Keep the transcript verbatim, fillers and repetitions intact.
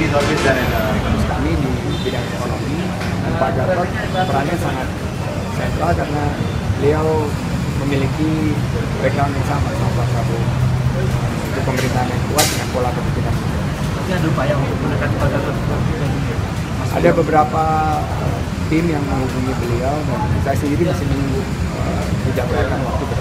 kami di bidang ekonomi. Pak Gatot perannya sangat sentral karena beliau memiliki background yang sama sama Pak Prabowo. Itu pemerintahan yang kuat dengan pola kepemimpinan. Tapi ada upaya untuk mendekati Pak Gatot. Ada beberapa uh, tim yang menghubungi beliau dan saya sendiri masih menunggu uh, dijadwalkan waktu.